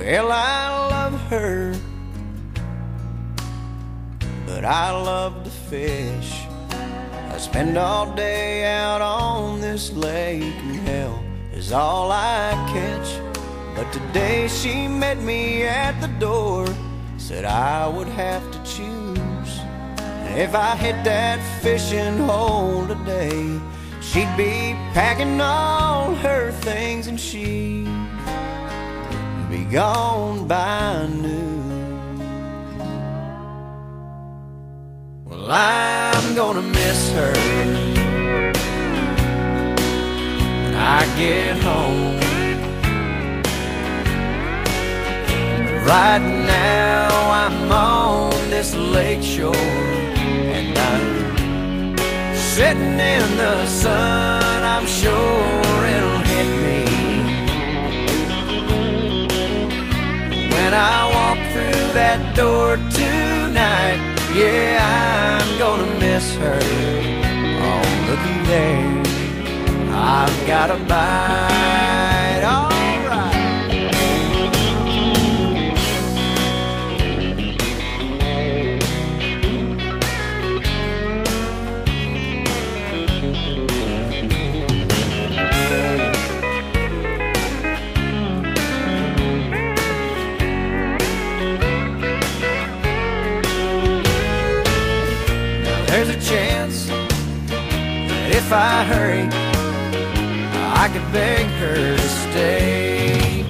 Well, I love her, but I love to fish. I spend all day out on this lake, and hell is all I catch. But today she met me at the door, said I would have to choose. And if I hit that fishing hole today, she'd be packing all her things and she'd be gone by noon. Well, I'm gonna miss her when I get home. Right now I'm on this lake shore, and I'm sitting in the sun. I'm sure it'll hit me when I walk through that door tonight. Yeah, I'm gonna miss her. Oh, looky there, I've got a bite. All right. There's a chance that if I hurry, I could beg her to stay.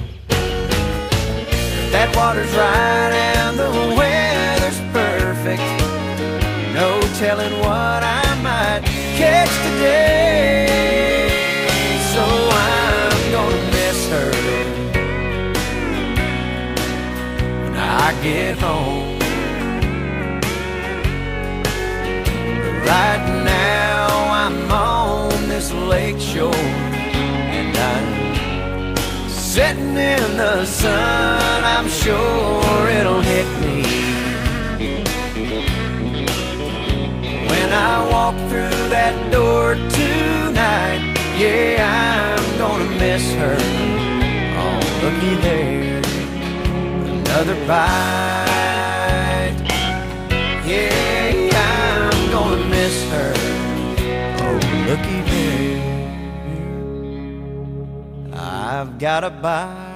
If that water's right and the weather's perfect, no telling what I might catch today. So I'm gonna miss her when I get home. Right now I'm on this lake shore, and I'm sitting in the sun. I'm sure it'll hit me when I walk through that door tonight. Yeah, I'm gonna miss her. Oh, looky there, another bite. Yeah, I'm gonna miss her. Oh, looky there, I've got a bite.